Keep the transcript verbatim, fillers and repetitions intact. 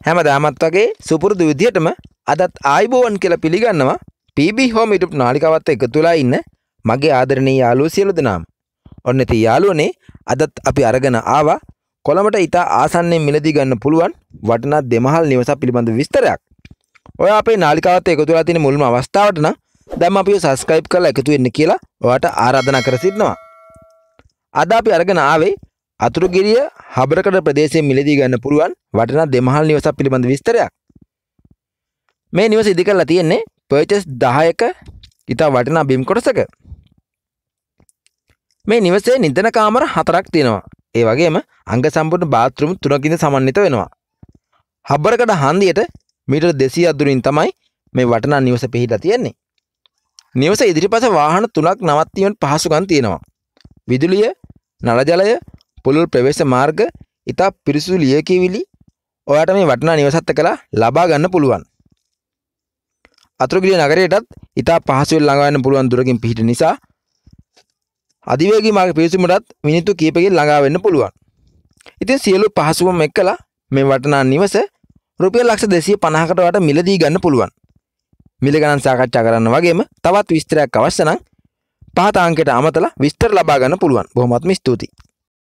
හැමදාමත් වගේ සුපුරුදු විදිහටම අදත් ආයිබෝවන් කියලා පිළිගන්නවා පී බී හෝම් YouTube නාලිකාවත් එකතු වෙලා ඉන්න මගේ ආදරණීය යාළුවෝ සියලු දෙනාම. ඔන්න ඉතින් යාළුවනේ අදත් අපි අරගෙන ආවා කොළඹට ඉතා ආසන්නයෙන් මිලදී ගන්න පුළුවන් වටිනා දෙමහල් නිවසක් පිළිබඳ විස්තරයක්. ඔය අපේ නාලිකාවත් එකතු වෙලා තියෙන මුල්ම අවස්ථාවට නම් දැන් අපිව subscribe කරලා එකතු වෙන්න කියලා ඔයාට ආරාධනා කර සිටිනවා. අද අපි අරගෙන ආවේ අතුරුගිරිය හබරකඩ ප්‍රදේශයේ මිලදී ගන්න පුළුවන් වටිනා දෙමහල් නිවසක් පිළිබඳ විස්තරයක්. මේ නිවස ඉදි කරලා තියෙන්නේ purchase දහයක ඉතා වටිනා බිම් කොටසක. මේ නිවසේ නිදන කාමර හතරක් තියෙනවා. ඒ වගේම අංග සම්පූර්ණ බාත්රූම් තුනකින් සමන්විත වෙනවා. හබරකඩ හන්දියට මීටර් දෙසීයක් දුරින් තමයි මේ වටිනා නිවස පිහිටලා තියෙන්නේ. නිවස ඉදිරිපස වාහන තුනක් නවත්වීමට පහසුකම් තියෙනවා. විදුලිය, නල ජලය, පුළුල් ප්‍රවේශ මාර්ග, ඉතා පිරිසුදු ලියකියවිලි ඔයාට මේ වටිනා නිවසත් එක්කලා ලබා ගන්න පුළුවන්. අතුරුගිරිය නගරයටත් ඉතා පහසුවෙන් ළඟා වෙන්න පුළුවන් දුරකින් පිහිට නිසා අධිවේගී මාර්ග පිවිසුමටත් මිනිත්තු කිහිපයකින් ළඟා වෙන්න පුළුවන්. ඉතින් සියලු පහසුකම් එක්කලා මේ වටිනා නිවස රුපියල් ලක්ෂ දෙසිය පනහකට වඩා මිලදී ගන්න පුළුවන්. මිල ගණන් සාකච්ඡා කරන්න වගේම තවත් විස්තරයක් අවශ්‍ය නම් පහත අංකයට අමතලා විස්තර ලබා ගන්න පුළුවන්. බොහොමත්ම ස්තුතියි.